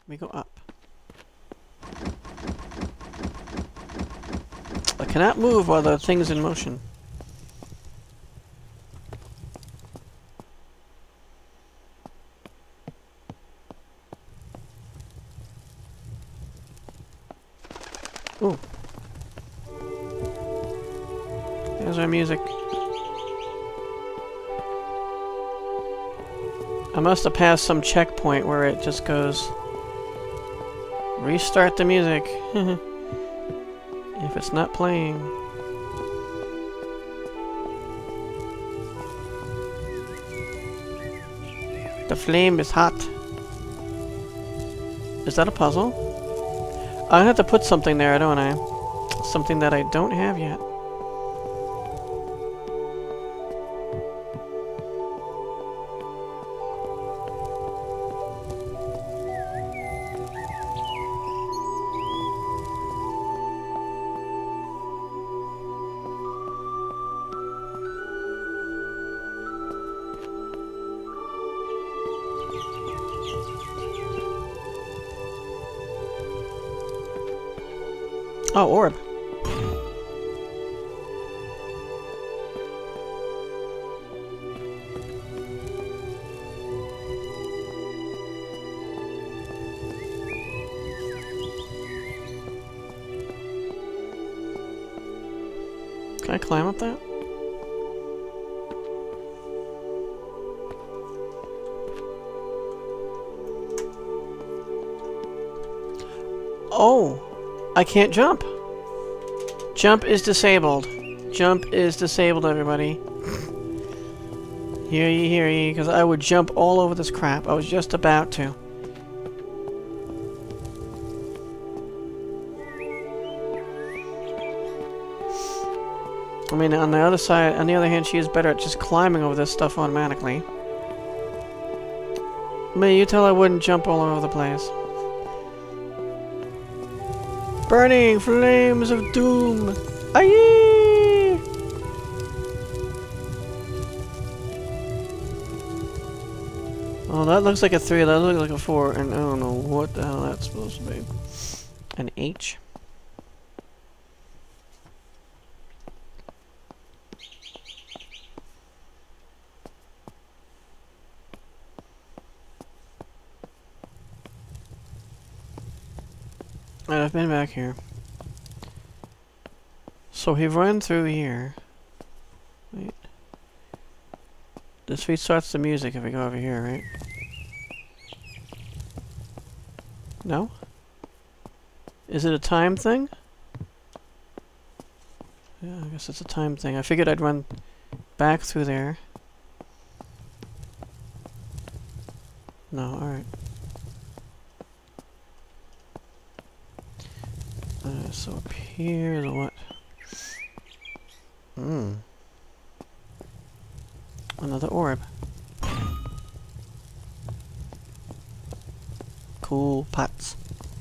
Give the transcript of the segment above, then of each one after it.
Can we go up? I cannot move while the thing's in motion. Ooh. There's our music. I must have passed some checkpoint where it just goes... Restart the music. If it's not playing. The flame is hot. Is that a puzzle? I have to put something there, don't I? Something that I don't have yet. Oh, orb. Can I climb up that? Oh! I can't jump. Jump is disabled. Jump is disabled, everybody. Hear ye, because I would jump all over this crap. I was just about to. I mean, on the other side, on the other hand, she is better at just climbing over this stuff automatically. I mean, you tell I wouldn't jump all over the place. Burning flames of doom! Aye! Oh, that looks like a 3, that looks like a 4, and I don't know what the hell that's supposed to be. An H? Alright, I've been back here. So he run through here. Wait. This restarts the music if we go over here, right? No? Is it a time thing? Yeah, I guess it's a time thing. I figured I'd run back through there. No, alright. So up here, the what? Another orb. Cool pots.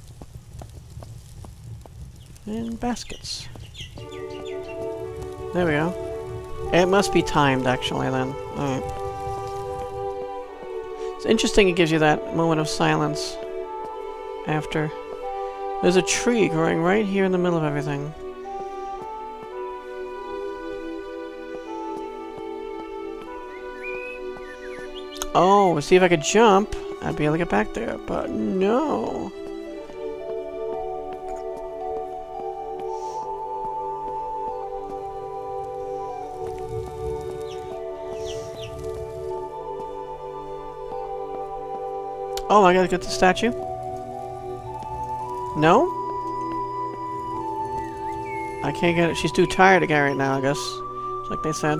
And baskets. There we go. It must be timed, actually, then. Alright. It's interesting it gives you that moment of silence after. There's a tree growing right here in the middle of everything. Oh, see if I could jump, I'd be able to get back there, but no. Oh, I gotta get the statue? No? I can't get it. She's too tired to get right now, I guess. It's like they said.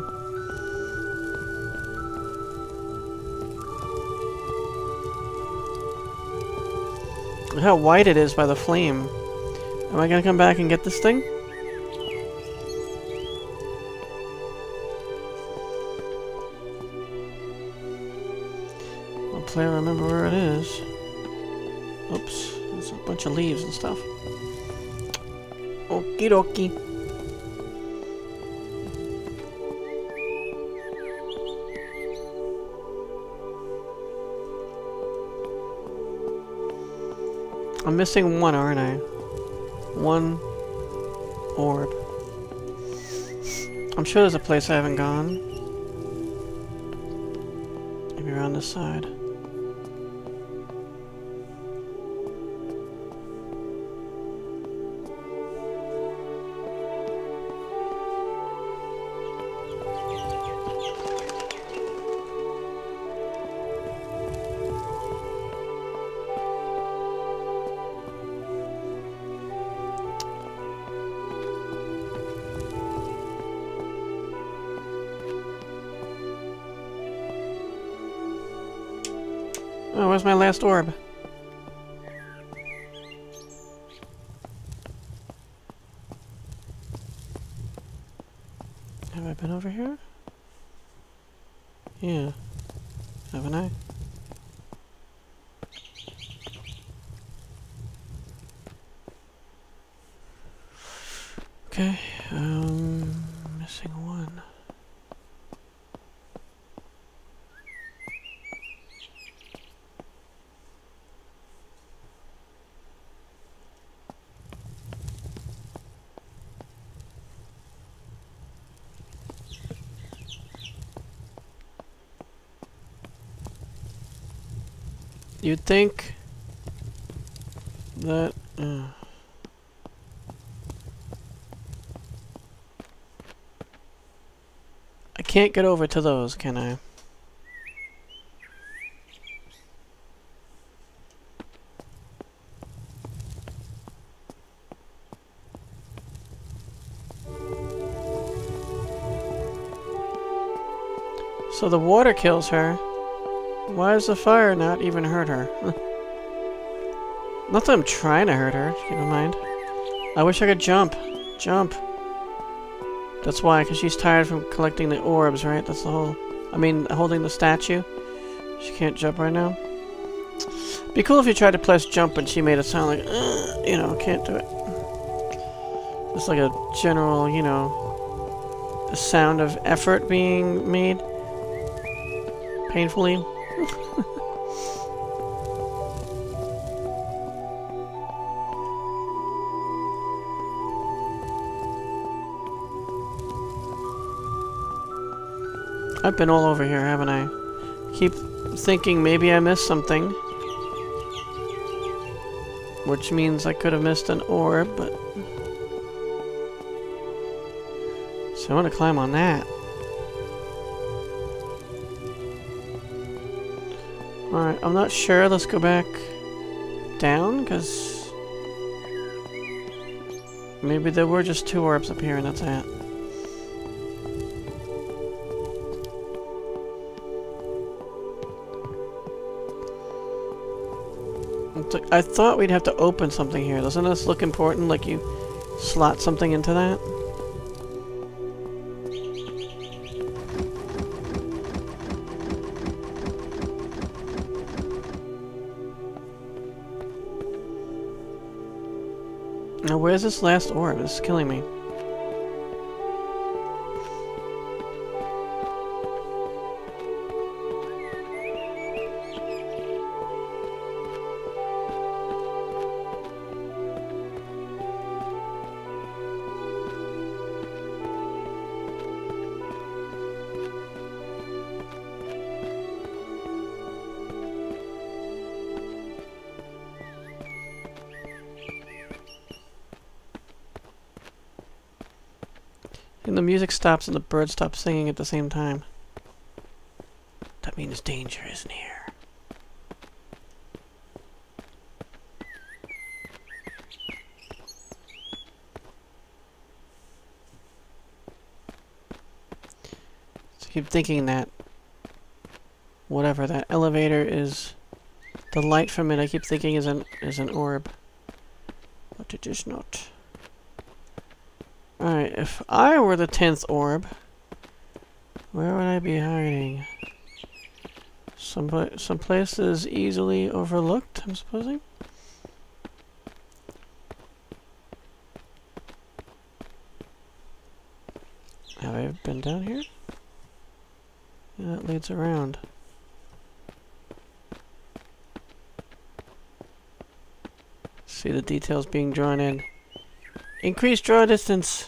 Look how white it is by the flame. Am I gonna come back and get this thing? Hopefully I remember where it is. Oops. There's a bunch of leaves and stuff. Okie dokie. I'm missing one, aren't I? One orb. I'm sure there's a place I haven't gone. Maybe around this side. Oh, where's my last orb? Have I been over here? Yeah. Haven't I? Okay, missing one. You'd think that I can't get over to those, can I? So the water kills her. Why does the fire not even hurt her? Not that I'm trying to hurt her, keep in mind. I wish I could jump. Jump. That's why, because she's tired from collecting the orbs, right? That's the whole... I mean, holding the statue. She can't jump right now. Be cool if you tried to press jump and she made it sound like, you know, can't do it. It's like a general, you know, a sound of effort being made. Painfully. I've been all over here, haven't I? Keep thinking maybe I missed something. Which means I could have missed an orb, but... So I want to climb on that. Alright, I'm not sure. Let's go back down, because... maybe there were just 2 orbs up here and that's it. I thought we'd have to open something here. Doesn't this look important? Like you slot something into that? Now where's this last orb? This is killing me. And the music stops and the birds stop singing at the same time. That means danger is near. So I keep thinking that whatever that elevator is, the light from it I keep thinking is an orb. But it is not. Alright, if I were the 10th orb, where would I be hiding? Some places easily overlooked, I'm supposing? Have I been down here? Yeah, that leads around. See the details being drawn in. Increase draw distance.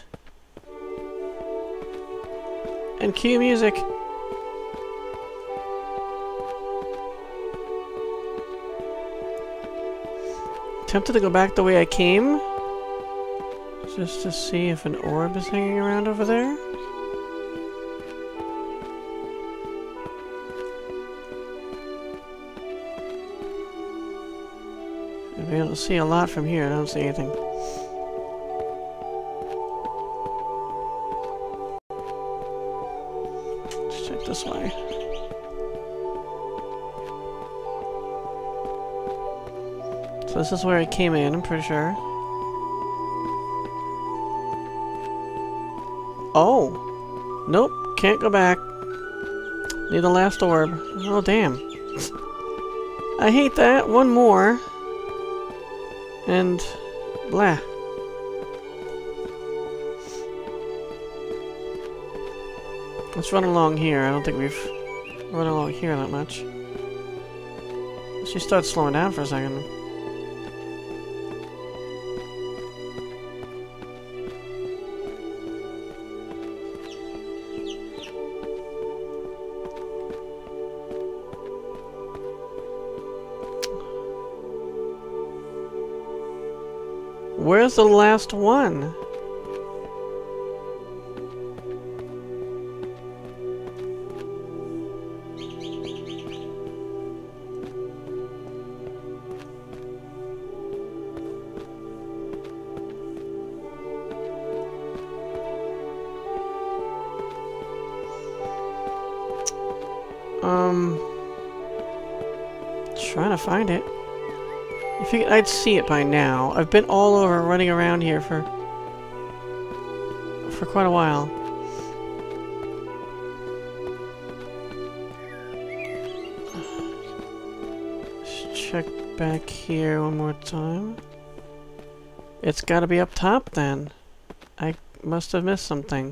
And cue music. Tempted to go back the way I came. Just to see if an orb is hanging around over there. I'll be able to see a lot from here. I don't see anything. Let's check this way. So this is where I came in, I'm pretty sure. Oh! Nope, can't go back. Need the last orb. Oh, damn. I hate that. One more. And... blah. Let's run along here. I don't think we've run along here that much. Let's just start slowing down for a second. Where's the last one? Trying to find it. You figured I'd see it by now. I've been all over running around here for quite a while. Let's check back here one more time. It's gotta be up top then. I must have missed something.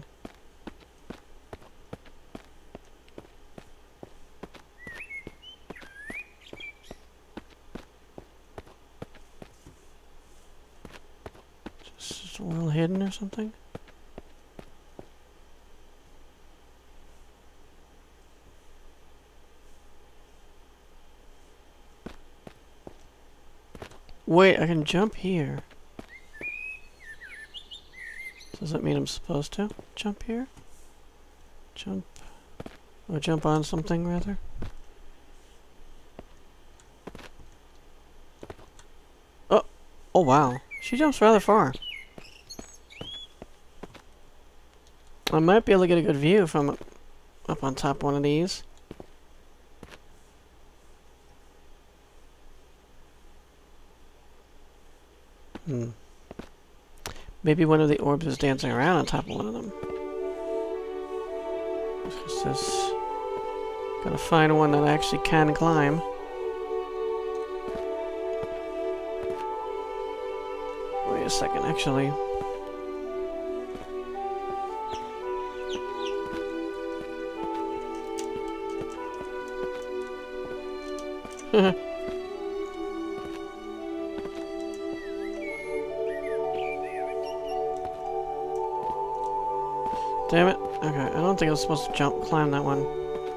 Just well hidden or something? Wait, I can jump here. Does that mean I'm supposed to jump here? Jump... or jump on something, rather? Oh! Oh, wow. She jumps rather far. I might be able to get a good view from up on top of one of these. Maybe one of the orbs is dancing around on top of one of them. Just gotta find one that I actually can climb. Wait a second, actually. Damn it. Okay, I don't think I was supposed to climb that one.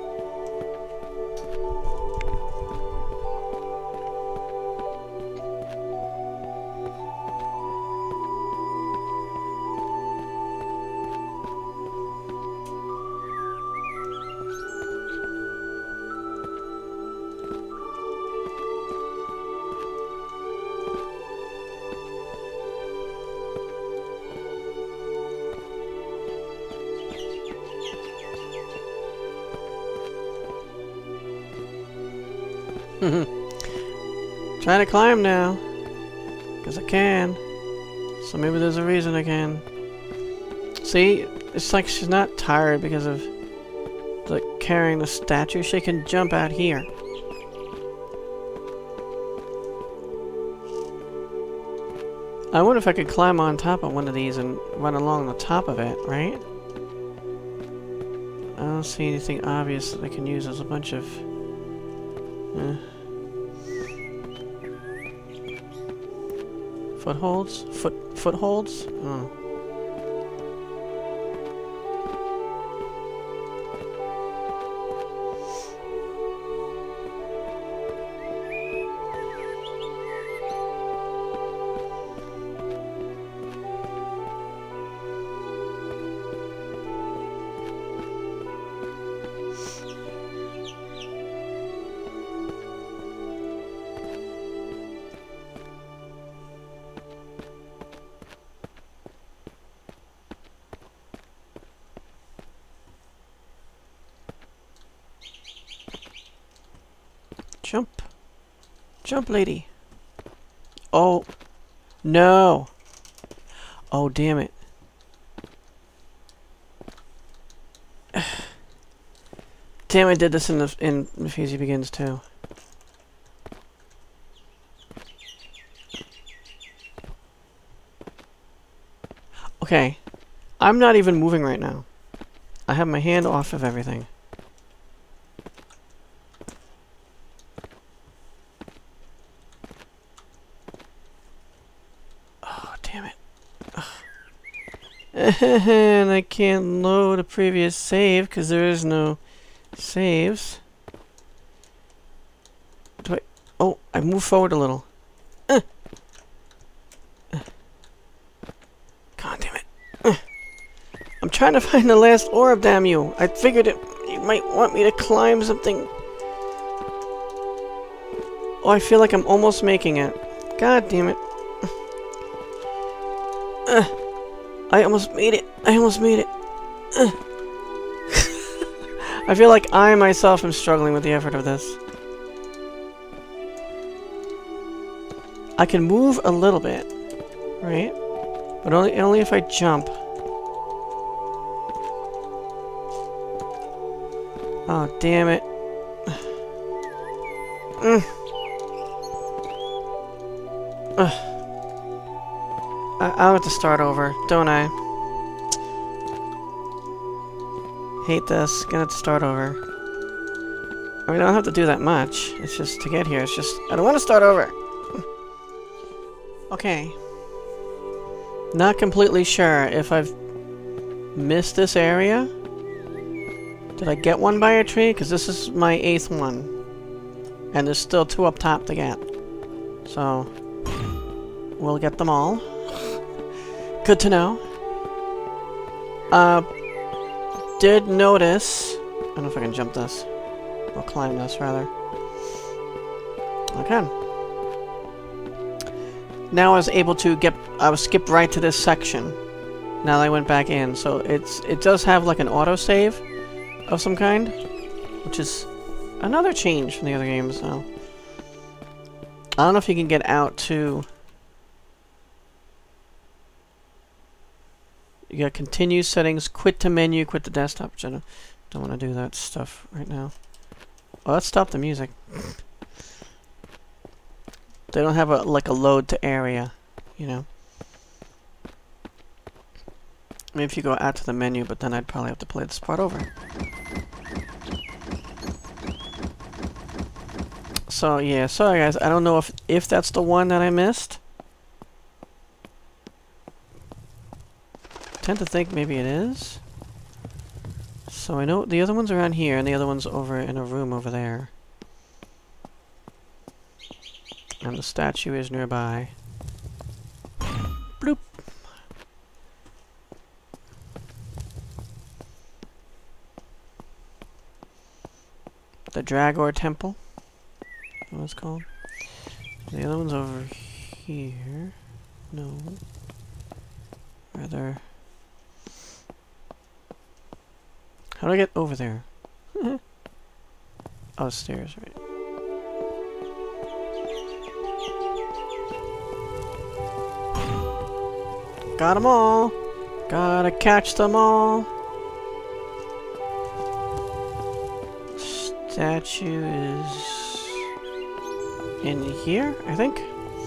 Trying to climb now. Because I can. So maybe there's a reason I can. See? It's like she's not tired because of carrying the statue. She can jump out here. I wonder if I could climb on top of one of these and run along the top of it, right? I don't see anything obvious that I can use as a bunch of... Footholds? Footholds? Oh. Jump. Jump, lady. Oh. No. Oh, damn it. Damn, I did this in Nephise Begins, too. Okay. I'm not even moving right now. I have my hand off of everything. And I can't load a previous save because there is no saves. Do I? Oh, I moved forward a little. God damn it. I'm trying to find the last orb, damn you. I figured you might want me to climb something. Oh, I feel like I'm almost making it. God damn it. I almost made it. I almost made it. I feel like I myself am struggling with the effort of this. I can move a little bit, right? But only if I jump. Oh, damn it. I'll have to start over, don't I? Hate this. Gonna have to start over. I mean, I don't have to do that much. It's just to get here. It's just... I don't want to start over! Okay. Not completely sure if I've missed this area. Did I get one by a tree? Because this is my 8th one. And there's still 2 up top to get. So... we'll get them all. Good to know. Did notice... I don't know if I can jump this. Or climb this, rather. I can. Now I was able to get... I was skipped right to this section. Now that I went back in. So it does have like an autosave of some kind. Which is another change from the other games, so... I don't know if you can get out to... You got continue settings, quit to menu, quit the desktop, which I don't want to do that stuff right now. Well, let's stop the music. They don't have like a load to area, you know. Maybe if you go out to the menu, but then I'd probably have to play this part over. So yeah, sorry guys, I don't know if that's the one that I missed. I tend to think maybe it is. So I know the other one's around here, and the other one's over in a room over there. And the statue is nearby. Bloop! The Dragor Temple. What it's called. The other one's over here. No. Rather... How do I get over there? Oh, stairs, right. Got them all! Gotta catch them all! Statue is... in here, I think?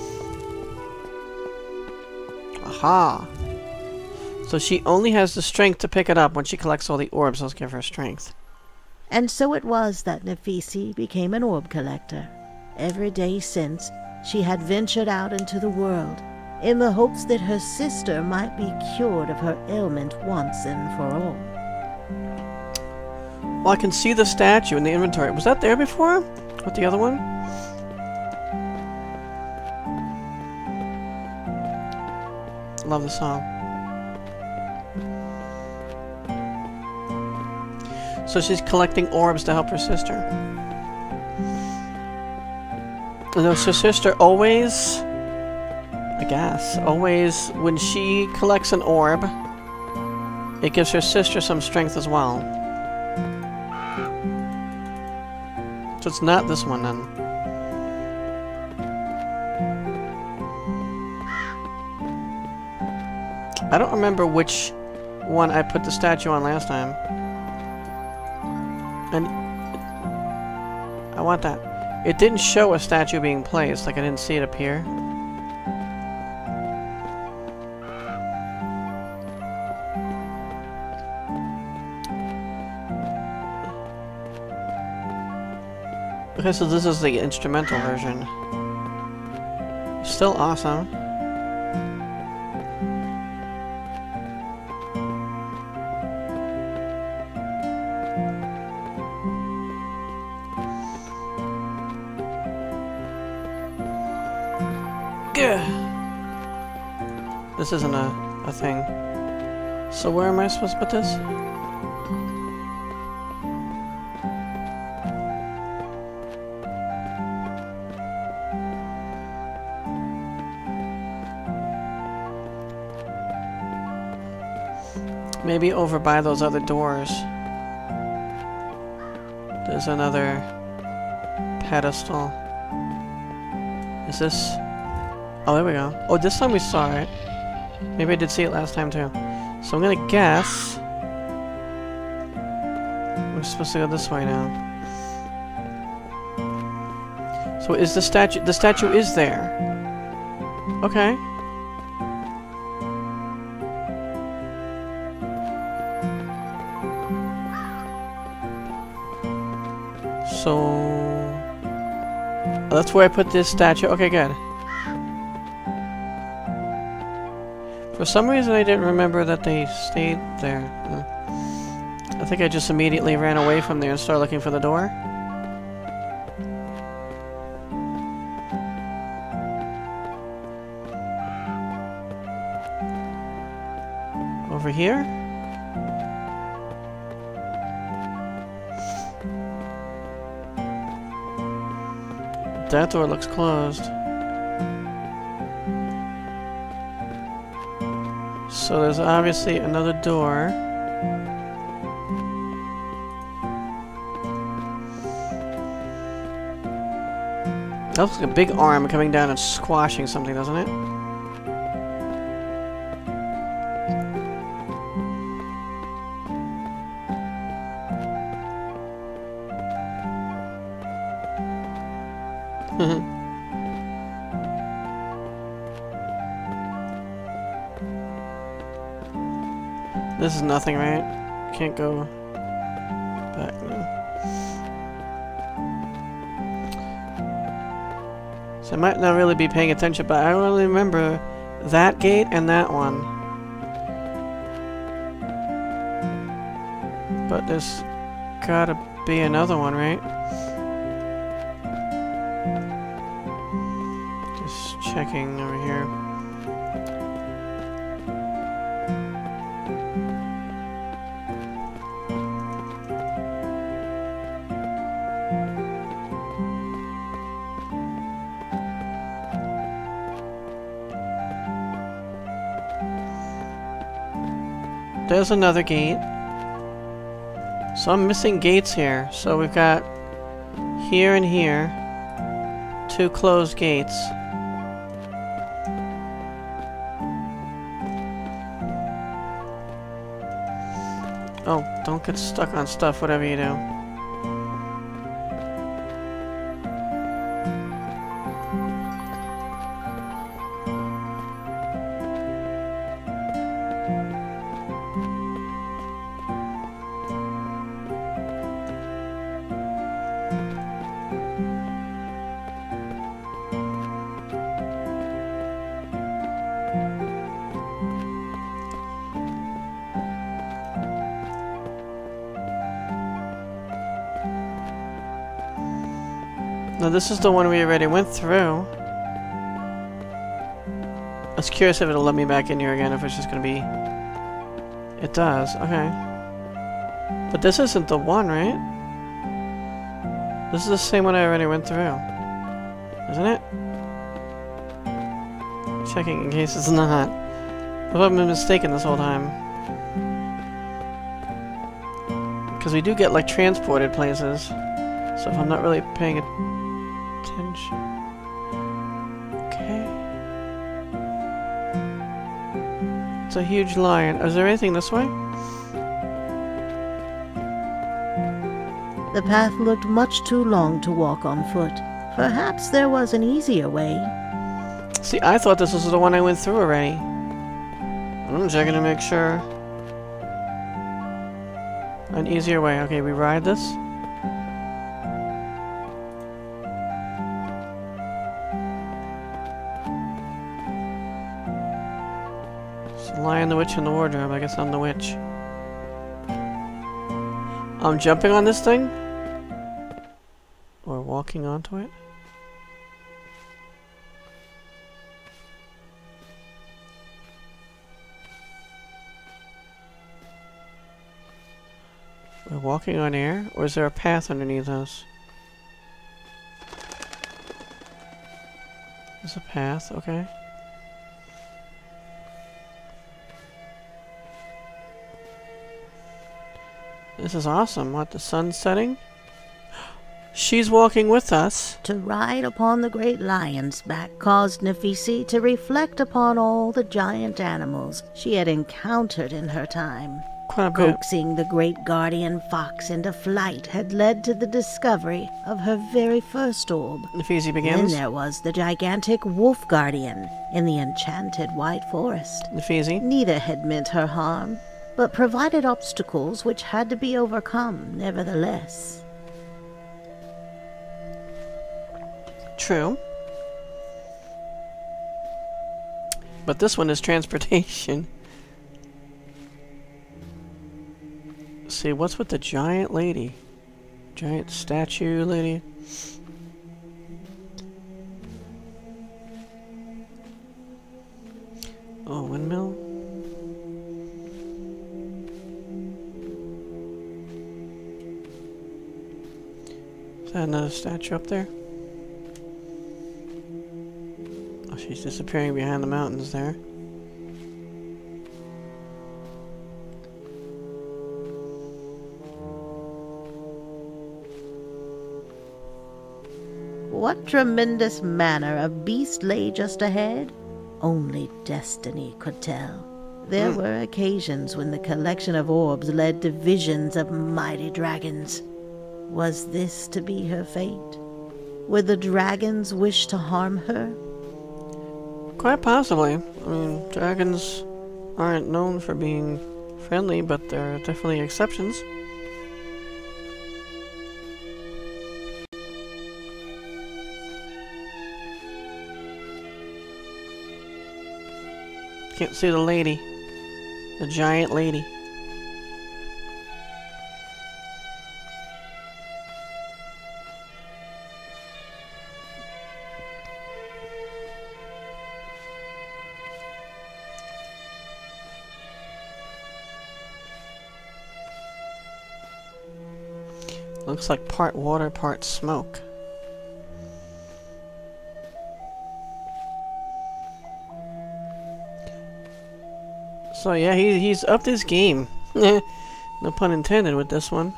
Aha! So she only has the strength to pick it up when she collects all the orbs. Those give her strength. And so it was that Nephise became an orb collector. Every day since, she had ventured out into the world, in the hopes that her sister might be cured of her ailment once and for all. Well, I can see the statue in the inventory. Was that there before? With the other one? Love the song. So she's collecting orbs to help her sister. And her sister always, I guess, always, when she collects an orb, it gives her sister some strength as well. So it's not this one then. I don't remember which one I put the statue on last time. And I want that. It didn't show a statue being placed, like I didn't see it appear. Okay, so this is the instrumental version. Still awesome. This isn't a thing. So where am I supposed to put this? Maybe over by those other doors. There's another pedestal. Is this... Oh, there we go. Oh, this time we saw it. Maybe I did see it last time too. So I'm gonna guess... We're supposed to go this way now. So is the statue... The statue is there. Okay. So... Oh, that's where I put this statue. Okay, good. For some reason I didn't remember that they stayed there. I think I just immediately ran away from there and started looking for the door. Over here? That door looks closed. So there's obviously another door. That looks like a big arm coming down and squashing something, doesn't it? This is nothing, right? Can't go back now. So I might not really be paying attention, but I only remember that gate and that one. But there's gotta be another one, right? Just checking over here. There's another gate. So I'm missing gates here. So we've got here and here. 2 closed gates. Oh, don't get stuck on stuff, whatever you do. No, this is the one we already went through. I was curious if it'll let me back in here again, if it's just gonna be... It does, okay. But this isn't the one, right? This is the same one I already went through. Isn't it? Checking in case it's not. I've been mistaken this whole time. Because we do get, like, transported places. So if I'm not really paying attention... Okay. It's a huge lion. Is there anything this way? The path looked much too long to walk on foot. Perhaps there was an easier way. See, I thought this was the one I went through already. I'm checking to make sure. An easier way. Okay, we ride this. It's the Lion, the Witch, and the Wardrobe. I guess I'm the witch. I'm jumping on this thing? Or walking onto it? We're walking on air? Or is there a path underneath us? There's a path, okay. This is awesome. What, the sun's setting? She's walking with us. To ride upon the great lion's back caused Nephise to reflect upon all the giant animals she had encountered in her time. Quite a bit. Coaxing the great guardian fox into flight had led to the discovery of her very first orb. Nephise begins. Then there was the gigantic wolf guardian in the enchanted white forest. Nephise. Neither had meant her harm, but provided obstacles which had to be overcome nevertheless. True. But this one is transportation. See, what's with the giant lady? Giant statue lady? Oh, windmill? Is that another statue up there? Oh, she's disappearing behind the mountains there. What tremendous manner of beast lay just ahead? Only destiny could tell. There were occasions when the collection of orbs led to visions of mighty dragons. Was this to be her fate? Would the dragons wish to harm her? Quite possibly. I mean, dragons aren't known for being friendly, but there are definitely exceptions. Can't see the lady. The giant lady. Looks like part water, part smoke. So yeah, he's upped his game. No pun intended with this one.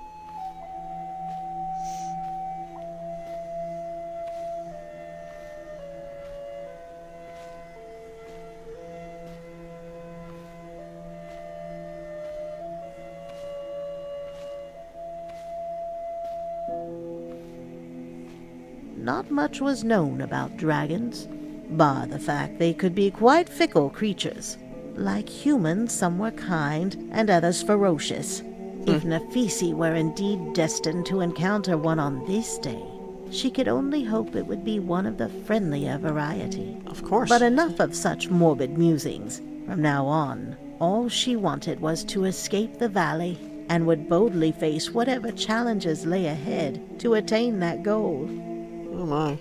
Not much was known about dragons, bar the fact they could be quite fickle creatures. Like humans, some were kind and others ferocious. If Nephise were indeed destined to encounter one on this day, she could only hope it would be one of the friendlier variety. Of course. But enough of such morbid musings. From now on, all she wanted was to escape the valley and would boldly face whatever challenges lay ahead to attain that goal. Oh my.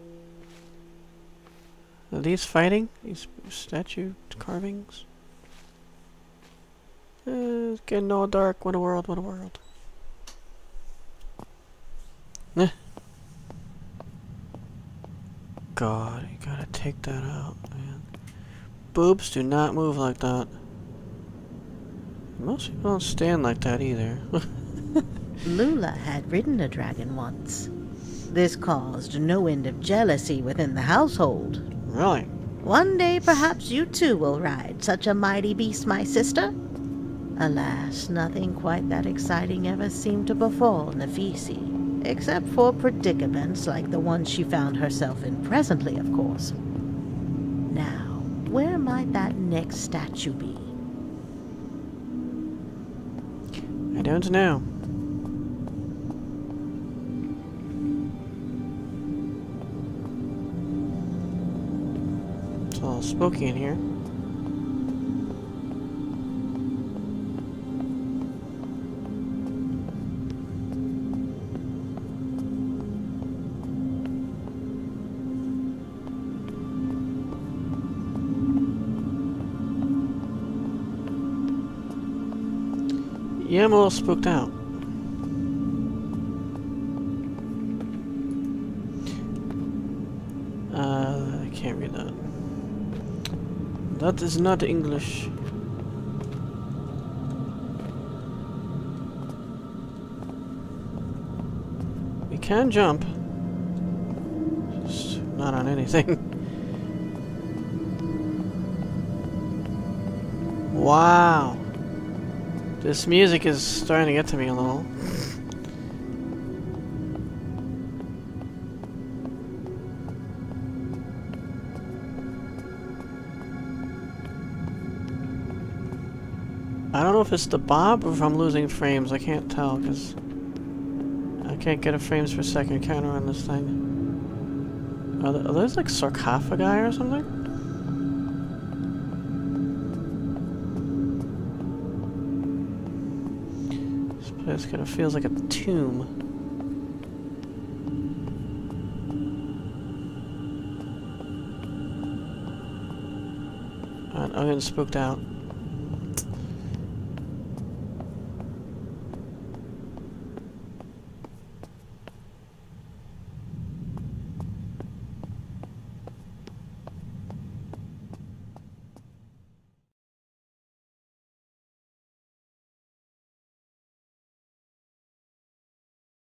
Are these fighting? These statue carvings? It's getting all dark. What a world, what a world. Eh. God, you gotta take that out, man. Boobs do not move like that. Most people don't stand like that either. Lula had ridden a dragon once. This caused no end of jealousy within the household. Really? One day perhaps you too will ride such a mighty beast, my sister. Alas, nothing quite that exciting ever seemed to befall Nephise, except for predicaments like the one she found herself in presently, of course. Now, where might that next statue be? I don't know. It's all spooky in here. Yeah, I'm a little spooked out. I can't read that. That is not English. We can jump. Just not on anything. Wow. This music is starting to get to me a little. I don't know if it's the bob or if I'm losing frames. I can't tell because I can't get a frames per second counter on this thing. Are those like sarcophagi or something? This kind of feels like a tomb. I'm getting spooked out.